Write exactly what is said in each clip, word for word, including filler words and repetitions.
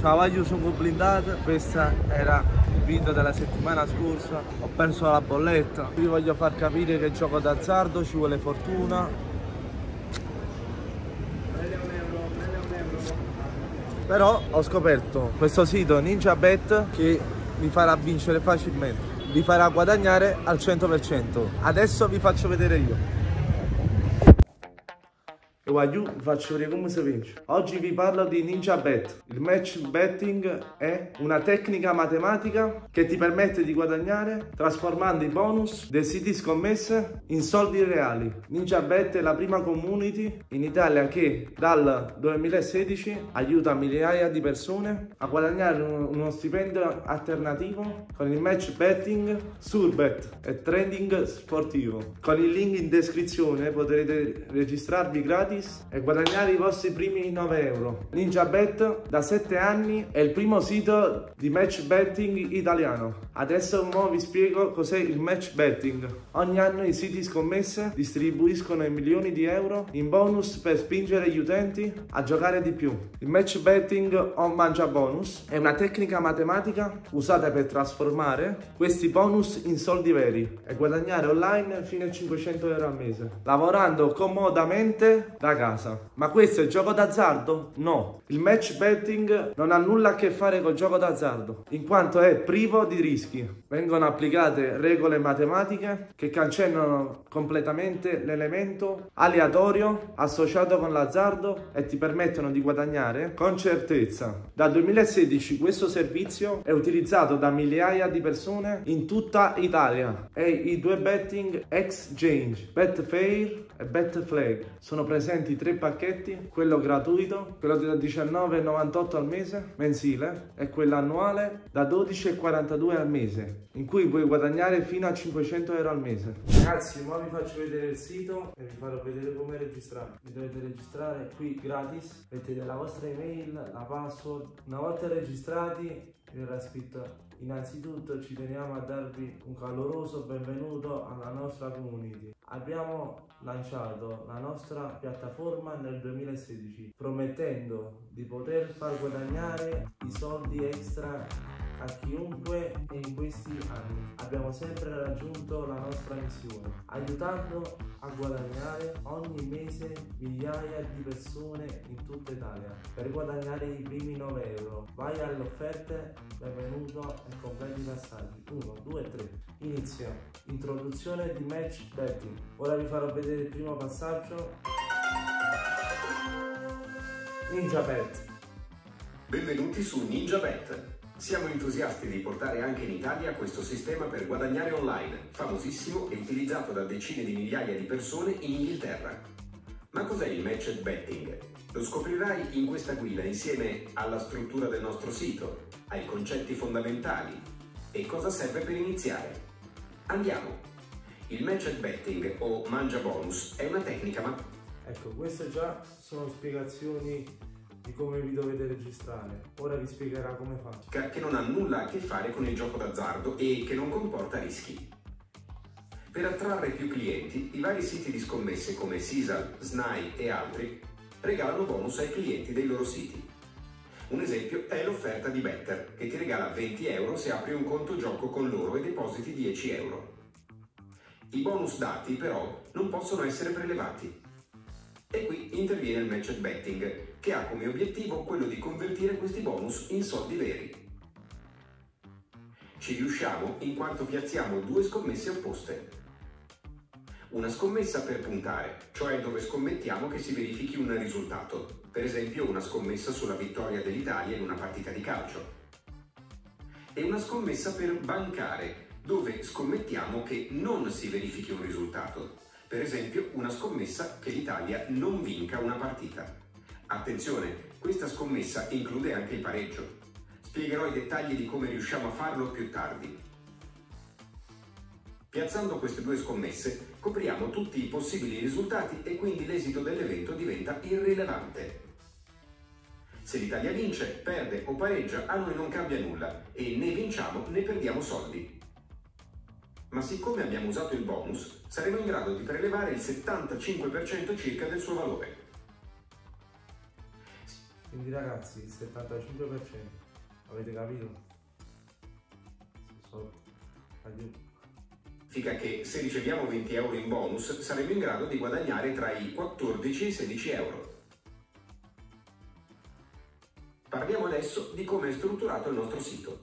Ciao, sono blindato, questa era il video della settimana scorsa, ho perso la bolletta, vi voglio far capire che il gioco d'azzardo ci vuole fortuna. Però ho scoperto questo sito NinjaBet che vi farà vincere facilmente, vi farà guadagnare al cento per cento. Adesso vi faccio vedere io. E voglio vi faccio vedere come si vince. Oggi vi parlo di NinjaBet. Il match betting è una tecnica matematica che ti permette di guadagnare trasformando i bonus dei siti scommesse in soldi reali. NinjaBet è la prima community in Italia che dal duemilasedici aiuta migliaia di persone a guadagnare uno stipendio alternativo con il match betting, Surbet e trading sportivo. Con il link in descrizione potrete registrarvi gratis e guadagnare i vostri primi nove euro. NinjaBet da sette anni è il primo sito di match betting italiano. Adesso mo vi spiego cos'è il match betting. Ogni anno i siti scommesse distribuiscono milioni di euro in bonus per spingere gli utenti a giocare di più. Il match betting o mangia bonus è una tecnica matematica usata per trasformare questi bonus in soldi veri e guadagnare online fino a cinquecento euro al mese, lavorando comodamente da casa. Ma questo è gioco d'azzardo? No. Il match betting non ha nulla a che fare col gioco d'azzardo, in quanto è privo di rischi. Vengono applicate regole matematiche che cancellano completamente l'elemento aleatorio associato con l'azzardo e ti permettono di guadagnare con certezza. Dal duemilasedici questo servizio è utilizzato da migliaia di persone in tutta Italia e i due betting exchange, Betfair e Betflag, sono presenti tre pacchetti, quello gratuito, quello da diciannove e novantotto al mese mensile e quello annuale da dodici e quarantadue al mese, in cui puoi guadagnare fino a cinquecento euro al mese. Ragazzi, ora vi faccio vedere il sito e vi farò vedere come registrare. Vi dovete registrare qui gratis, mettete la vostra email, la password. Una volta registrati vi verrà scritto: innanzitutto ci teniamo a darvi un caloroso benvenuto alla nostra community. Abbiamo lanciato la nostra piattaforma nel duemilasedici promettendo di poter far guadagnare i soldi extra a chiunque, e in questi anni abbiamo sempre raggiunto la nostra missione, aiutando a guadagnare ogni mese migliaia di persone in tutta Italia per guadagnare i primi nove euro. Vai alle offerte, benvenuto e completi i passaggi. uno, due, tre. Inizia. Introduzione di match betting. Ora vi farò vedere il primo passaggio. NinjaBet. Benvenuti su NinjaBet. Siamo entusiasti di portare anche in Italia questo sistema per guadagnare online, famosissimo e utilizzato da decine di migliaia di persone in Inghilterra. Ma cos'è il match betting? Lo scoprirai in questa guida insieme alla struttura del nostro sito, ai concetti fondamentali e cosa serve per iniziare. Andiamo! Il match betting o mangia bonus è una tecnica ma... Ecco, queste già sono spiegazioni di come vi dovete registrare. Ora vi spiegherà come fare. Che non ha nulla a che fare con il gioco d'azzardo e che non comporta rischi. Per attrarre più clienti, i vari siti di scommesse come Sisal, S N A I e altri regalano bonus ai clienti dei loro siti. Un esempio è l'offerta di Better, che ti regala venti euro se apri un conto gioco con loro e depositi dieci euro. I bonus dati però non possono essere prelevati. E qui interviene il match betting, che ha come obiettivo quello di convertire questi bonus in soldi veri. Ci riusciamo in quanto piazziamo due scommesse opposte. Una scommessa per puntare, cioè dove scommettiamo che si verifichi un risultato, per esempio una scommessa sulla vittoria dell'Italia in una partita di calcio. E una scommessa per bancare, dove scommettiamo che non si verifichi un risultato. Per esempio, una scommessa che l'Italia non vinca una partita. Attenzione, questa scommessa include anche il pareggio. Spiegherò i dettagli di come riusciamo a farlo più tardi. Piazzando queste due scommesse, copriamo tutti i possibili risultati e quindi l'esito dell'evento diventa irrilevante. Se l'Italia vince, perde o pareggia, a noi non cambia nulla e né vinciamo né perdiamo soldi. Ma siccome abbiamo usato il bonus, saremo in grado di prelevare il settantacinque per cento circa del suo valore. Quindi ragazzi, il settantacinque per cento, avete capito? Sotto, aiuto. Significa che se riceviamo venti euro in bonus saremo in grado di guadagnare tra i quattordici e i sedici euro. Parliamo adesso di come è strutturato il nostro sito.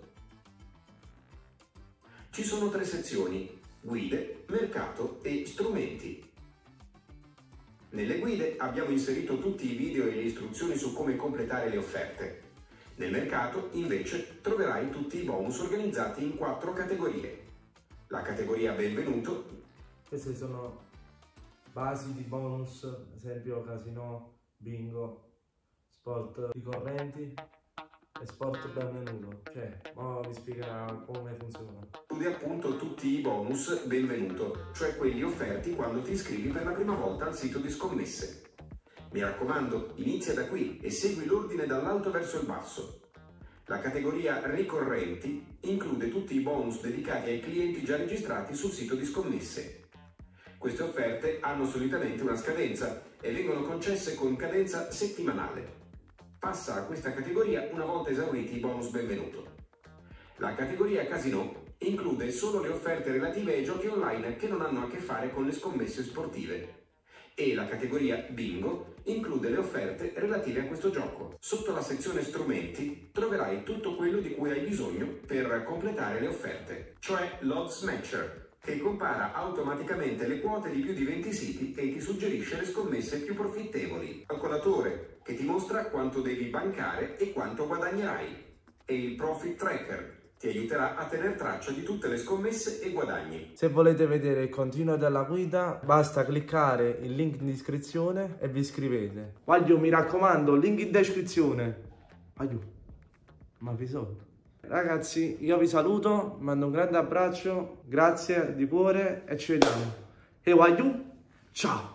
Ci sono tre sezioni: guide, mercato e strumenti. Nelle guide abbiamo inserito tutti i video e le istruzioni su come completare le offerte. Nel mercato, invece, troverai tutti i bonus organizzati in quattro categorie. La categoria benvenuto. Queste sono basi di bonus, ad esempio casino, bingo, sport ricorrenti e sport benvenuto. Cioè, ora vi spiegherà come funziona. Include appunto tutti i bonus benvenuto, cioè quelli offerti quando ti iscrivi per la prima volta al sito di scommesse. Mi raccomando, inizia da qui e segui l'ordine dall'alto verso il basso. La categoria ricorrenti include tutti i bonus dedicati ai clienti già registrati sul sito di scommesse. Queste offerte hanno solitamente una scadenza e vengono concesse con cadenza settimanale. Passa a questa categoria una volta esauriti i bonus benvenuto. La categoria casino include solo le offerte relative ai giochi online che non hanno a che fare con le scommesse sportive. E la categoria bingo include le offerte relative a questo gioco. Sotto la sezione strumenti troverai tutto quello di cui hai bisogno per completare le offerte, cioè l'Odds Matcher, che compara automaticamente le quote di più di venti siti e ti suggerisce le scommesse più profittevoli, calcolatore, che ti mostra quanto devi bancare e quanto guadagnerai, e il Profit Tracker, ti aiuterà a tener traccia di tutte le scommesse e guadagni. Se volete vedere il continuo della guida, basta cliccare il link in descrizione e vi iscrivete. Voglio, mi raccomando, link in descrizione. Aiuto, ma vi soldo. Ragazzi, io vi saluto, mando un grande abbraccio, grazie di cuore e ci vediamo. E voglio, ciao!